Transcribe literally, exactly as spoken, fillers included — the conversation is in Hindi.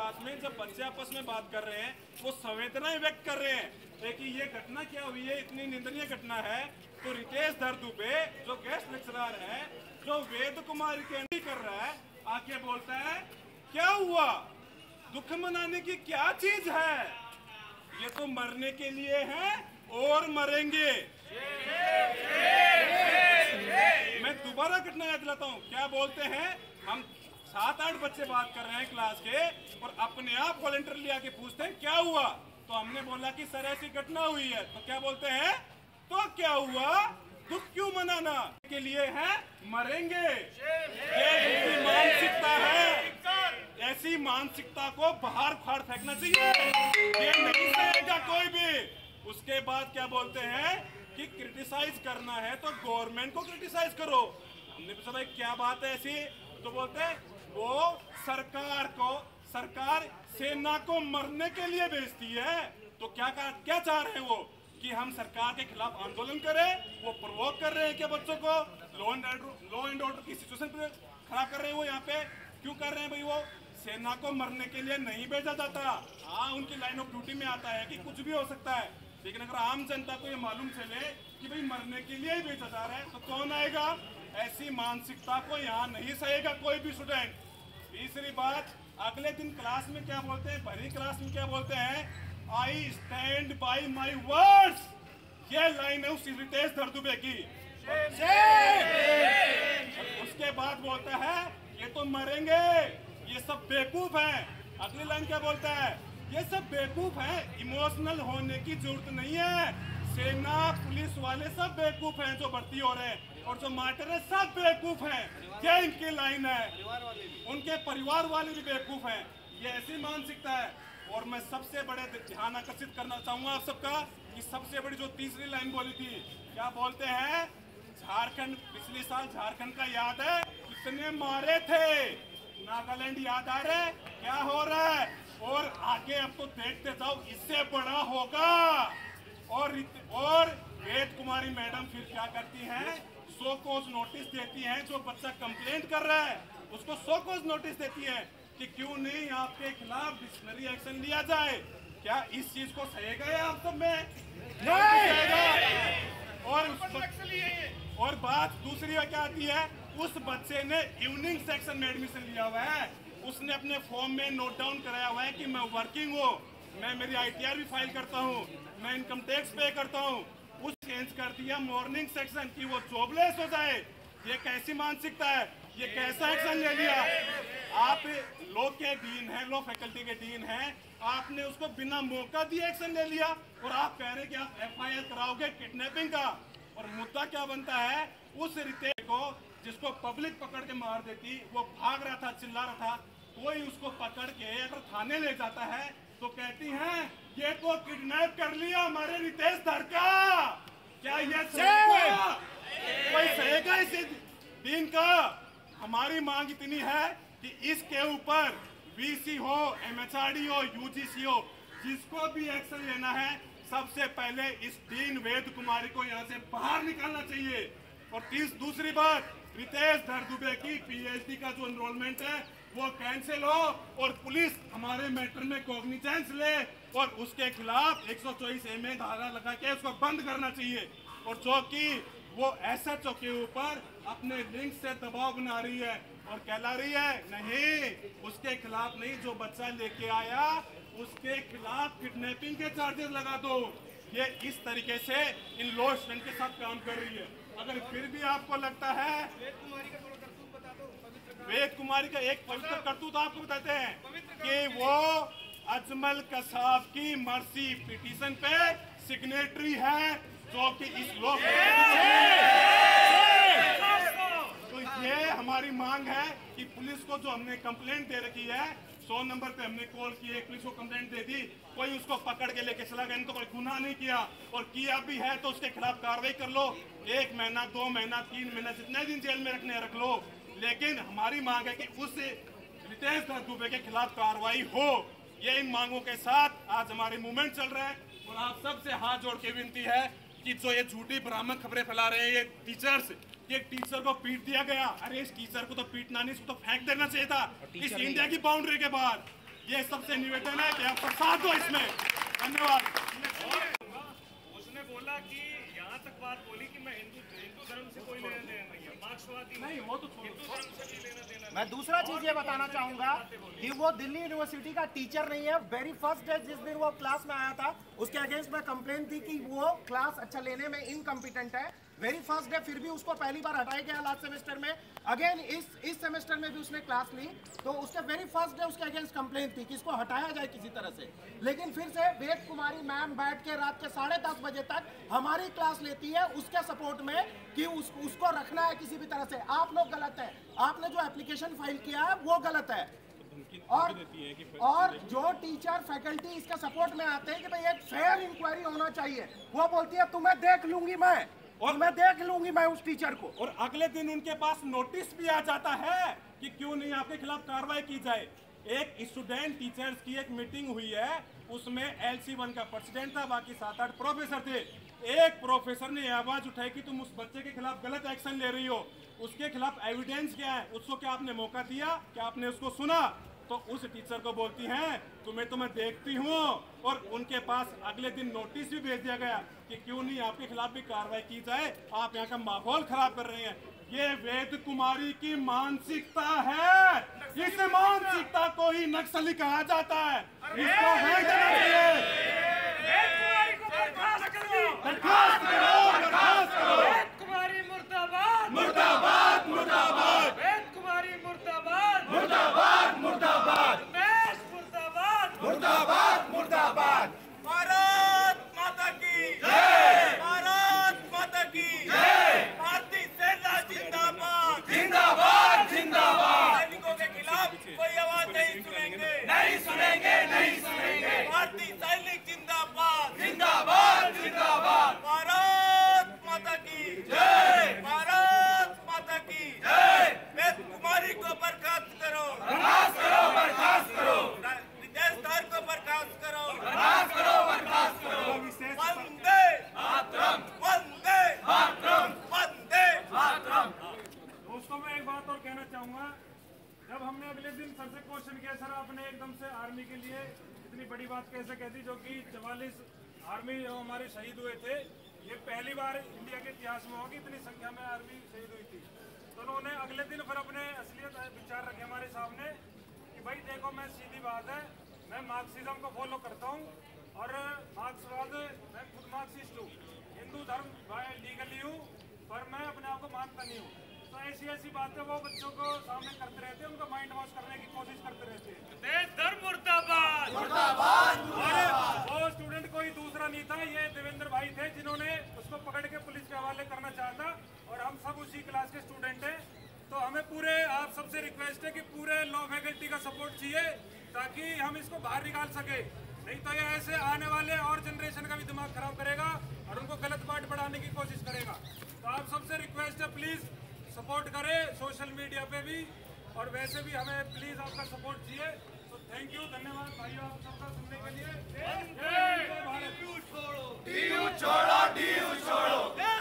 क्लास में जब बच्चे आपस में बात कर रहे हैं वो संवेदनाएं व्यक्त कर रहे हैं कि ये घटना क्या हुई है, इतनी निंदनीय घटना है, तो रितेश धर दुबे जो गेस्ट लेक्चरर है, जो वेद कुमार के कर रहा है, आके बोलता है क्या हुआ, दुख मनाने की क्या चीज है, ये तो मरने के लिए है और मरेंगे। मैं दोबारा घटना याद दिलाता हूँ, क्या बोलते हैं, हम सात आठ बच्चे बात कर रहे हैं क्लास के और अपने आप वॉलंटियरली आके पूछते हैं क्या हुआ, तो हमने बोला कि सर ऐसी घटना हुई है, तो क्या बोलते हैं, तो क्या हुआ, दुख क्यों मनाना के लिए है, मरेंगे। ये मानसिकता है, ऐसी मानसिकता को बाहर फाड़ फेंकना चाहिए, ये नहीं सहेगा कोई भी। उसके बाद क्या बोलते हैं कि क्रिटिसाइज करना है तो गवर्नमेंट को क्रिटिसाइज करो। हमने पूछा भाई क्या बात है ऐसी, तो बोलते हैं वो सरकार को, सरकार सेना को मरने के लिए भेजती है, तो क्या क्या चाह रहे हैं वो कि हम सरकार के खिलाफ आंदोलन करें, वो प्रोवोक कर रहे हैं क्या बच्चों को, law and order law and order की सिचुएशन खराब कर रहे हैं वो, यहाँ पे क्यों कर रहे हैं भाई, वो सेना को मरने के लिए नहीं भेजा जाता। हाँ उनकी लाइन ऑफ ड्यूटी में आता है कि कुछ भी हो सकता है, लेकिन अगर आम जनता को ये मालूम चले कि भाई मरने के लिए ही भेजा जा रहा है तो कौन आएगा, ऐसी मानसिकता को यहाँ नहीं सहेगा कोई भी स्टूडेंट। तीसरी बात, अगले दिन क्लास में क्या बोलते हैं, भरी क्लास में क्या बोलते हैं, I stand by my words, ये लाइन है उस रितेश धर दुबे की। उसके बाद बोलता है ये तो मरेंगे, ये सब बेवकूफ है। अगली लाइन क्या बोलता है, ये सब बेवकूफ है, इमोशनल होने की जरूरत नहीं है, सेना पुलिस वाले सब बेवकूफ हैं जो भर्ती हो रहे हैं, और जो मार्टर है सब बेवकूफ हैं। क्या इनकी लाइन है, उनके परिवार वाले भी बेवकूफ हैं, ये ऐसी मानसिकता है। और मैं सबसे बड़े ध्यान आकर्षित करना चाहूंगा आप सबका कि सबसे बड़ी जो तीसरी लाइन बोली थी, क्या बोलते हैं, झारखंड, पिछले साल झारखंड का याद है कितने मारे थे, नागालैंड याद आ रहा है क्या हो रहा है, और आगे अब तो देखते जाओ इससे बड़ा होगा। और और वेद कुमारी मैडम फिर क्या करती हैं, सो कोज नोटिस देती हैं, जो बच्चा कंप्लेंट कर रहा है उसको सो कोज नोटिस देती है कि क्यों नहीं आपके खिलाफ डिसिप्लिनरी एक्शन लिया जाए। क्या इस चीज को सहेगा है आप सब में, नहीं। और और बात दूसरी क्या आती है, उस बच्चे ने इवनिंग सेक्शन में एडमिशन लिया हुआ है, उसने अपने फॉर्म में नोट डाउन कराया हुआ है कि मैं वर्किंग हूँ, मैं मेरी आईटीआर भी फाइल करता हूँ, मैं इनकम टैक्स पे करता हूँ, उस चेंज कर दिया मॉर्निंग सेक्शन की वो जॉबलेस हो जाए। ये कैसी मानसिकता है, ये कैसा एक्शन ले लिया। आप लॉ के डीन हैं, लॉ फैकल्टी के डीन हैं, आपने उसको बिना मौका दिए एक्शन ले लिया और आप कह रहे हैं कि आप एफआईआर कराओगे किडनैपिंग का। और मुद्दा क्या बनता है, उस रितेश को जिसको पब्लिक पकड़ के मार देती, वो भाग रहा था, चिल्ला रहा था, कोई उसको पकड़ के अगर थाने ले जाता है तो कहती हैं ये तो किडनैप कर लिया हमारे रितेश धर का। क्या ये सहेगा, कोई सहेगा इस दिन का। हमारी मांग इतनी है कि इसके ऊपर वीसी हो, एमएचआरडी हो, यूजीसी हो, जिसको भी एक्शन लेना है सबसे पहले इस डीन वेद कुमारी को यहाँ से बाहर निकालना चाहिए। और तीस दूसरी बात, रितेश धर दुबे की पीएचडी का जो एनरोलमेंट है वो कैंसिल हो और पुलिस हमारे मैटर में कॉग्निजेंस ले और उसके खिलाफ एक सौ चौबीस ए में धारा लगा के उसको बंद करना चाहिए। और जो कि वो एसएचओ के ऊपर अपने लिंक से दबाव बना रही है और कहला रही है नहीं, उसके खिलाफ नहीं, जो बच्चा लेके आया उसके खिलाफ किडनैपिंग के चार्जेस लगा दो। ये इस तरीके से इन लॉ स्टूडेंट के साथ काम कर रही है। अगर फिर भी आपको लगता है, वेद कुमारी का एक पवित्र करतूत आपको बताते हैं कि वो अजमल कसाब की मर्सी पिटीशन पे सिग्नेटरी है, जो कि इस लोक तो ये हमारी मांग है कि पुलिस को जो हमने कंप्लेंट दे रखी है, सौ नंबर पे हमने कॉल किए, पुलिस को कंप्लेंट दे दी, कोई उसको पकड़ के लेके चला गया, इनको कोई गुनाह नहीं किया, और किया भी है तो उसके खिलाफ कार्रवाई कर लो, एक महीना, दो महीना, तीन महीना, जितने दिन जेल में रखने रख लो। लेकिन हमारी मांग है कि उस रितेश धर दुबे के खिलाफ कार्रवाई हो। ये इन मांगों के साथ आज हमारी मूवमेंट चल रहा है और आप सबसे हाथ जोड़ के विनती है कि जो ये झूठी भ्रामक खबरें फैला रहे हैं ये टीचर्स, ये टीचर को पीट दिया गया, अरे इस टीचर को तो पीटना नहीं, इसको तो फेंक देना चाहिए था इस इंडिया की बाउंड्री के बाहर। ये सबसे निवेदन है कि आप सब साथ दो इसमें। धन्यवाद। उसने बोला कि यहाँ तक बात बोली कि मैं हिंदू हिंदू धर्म से कोई लेना देना नहीं है, मार्क्सवादी नहीं, वो तो हिंदू धर्म से भी लेना देना। मैं दूसरा चीज ये बताना चाहूंगा कि वो दिल्ली यूनिवर्सिटी का टीचर नहीं है। वेरी फर्स्ट डे जिस दिन वो क्लास में आया था उसके अगेंस्ट में कंप्लेन थी कि वो क्लास अच्छा लेने में इनकम्पिटेंट है। वेरी फर्स्ट डे फिर भी उसको पहली बार हटाया गया लास्ट सेमेस्टर में। अगेन इस इस सेमेस्टर में भी उसने क्लास ली तो उसके वेरी फर्स्ट डे उसके अगेंस्ट कंप्लेन थी कि इसको हटाया जाए किसी तरह से। लेकिन फिर से वेद कुमारी मैम बैठ के रात के साढ़े दस बजे तक हमारी क्लास लेती है उसके सपोर्ट में कि उस, उसको रखना है किसी भी तरह से। आप लोग गलत है, आपने जो एप्लीकेशन फाइल किया है वो गलत है। और और जो टीचर फैकल्टी इसके सपोर्ट में आते हैं कि भाई एक फेयर इंक्वायरी होना चाहिए, वो बोलती है तुम्हें देख लूंगी मैं और मैं देख लूंगी मैं उस टीचर को। और अगले दिन उनके पास नोटिस भी आ जाता है कि क्यों नहीं आपके खिलाफ कार्रवाई की जाए। एक स्टूडेंट टीचर्स की एक मीटिंग हुई है, उसमें एल सी वन का प्रेसिडेंट था, बाकी सात आठ प्रोफेसर थे। एक प्रोफेसर ने आवाज उठाई कि तुम उस बच्चे के खिलाफ गलत एक्शन ले रही हो, उसके खिलाफ एविडेंस क्या है, उसको क्या आपने मौका दिया, क्या आपने उसको सुना? तो उस टीचर को बोलती हैं तुम्हें तो मैं देखती हूँ। और उनके पास अगले दिन नोटिस भी भेज दिया गया कि क्यों नहीं आपके खिलाफ भी कार्रवाई की जाए, आप यहाँ का माहौल खराब कर रहे हैं। ये वेद कुमारी की मानसिकता है, इस मानसिकता को ही नक्सली कहा जाता है। इसको भेज देना चाहिए। बर्खास्त करो, बर्खास्त करो। वेद कुमारी मुर्दाबाद, मुर्दाबाद, मुर्दाबाद, वेद कुमारी मुर्दाबाद, मुर्दाबाद, मुर्दाबाद, देश मुर्दाबाद, मुर्दाबाद, मुर्दाबाद। भारत माता की जय, भारत माता की जय, भारतीय सेना जिंदाबाद, जिंदाबाद, जिंदाबाद। सैनिकों के खिलाफ कोई आवाज नहीं सुनेंगे, नहीं सुनेंगे, नहीं सुनेंगे। भारतीय सैनिक जिंदाबाद, जिंदाबाद, जिंदाबाद। भारत माता की जय, भारत माता की जय। वेद कुमारी को बर्खास्त करो, बर्खास्त करो, बर्खास्त करो, विदेश धार को बर्खास्त करो, बर्खास्त करो, बर्खास्त करो। वंदे मातरम, वंदे मातरम, वंदे मातरम। दोस्तों मैं एक बात और कहना चाहूँगा, जब हमने अगले दिन सर से क्वेश्चन किया सर आपने एकदम से आर्मी के लिए इतनी बड़ी बात कैसे कह दी, जो कि चवालीस आर्मी जो हमारे शहीद हुए थे, ये पहली बार इंडिया के इतिहास में होगी इतनी संख्या में आर्मी शहीद हुई थी। तो उन्होंने अगले दिन फिर अपने असलियत विचार रखे हमारे सामने कि भाई देखो मैं सीधी बात है, मैं मार्क्सिज्म को फॉलो करता हूँ और मार्क्सवाद मैं खुद मार्क्सिस्ट हूँ, हिंदू धर्म लीगली हूँ पर मैं अपने आप को मानता नहीं हूँ। तो ऐसी ऐसी बातें वो बच्चों को सामने करते रहते हैं, उनका माइंड वॉश करने की कोशिश करते रहते हैं। देश धर्म मुर्दाबाद, मुर्दाबाद, मुर्दाबाद। वो स्टूडेंट कोई दूसरा नहीं था, ये देवेंद्र भाई थे जिन्होंने उसको पकड़ के पुलिस के हवाले करना चाहा था और हम सब उसी क्लास के स्टूडेंट हैं। तो हमें पूरे आप सबसे रिक्वेस्ट है कि पूरे लॉ फैकल्टी का सपोर्ट चाहिए ताकि हम इसको बाहर निकाल सके, नहीं तो ये ऐसे आने वाले और जनरेशन का भी दिमाग खराब करेगा और उनको गलत बात बढ़ाने की कोशिश करेगा। तो आप सबसे रिक्वेस्ट है प्लीज सपोर्ट करें सोशल मीडिया पे भी और वैसे भी हमें प्लीज आपका सपोर्ट चाहिए। तो थैंक यू, धन्यवाद भाइयों आप सबका सुनने के लिए। डी यू छोड़ो, डी यू छोड़ो।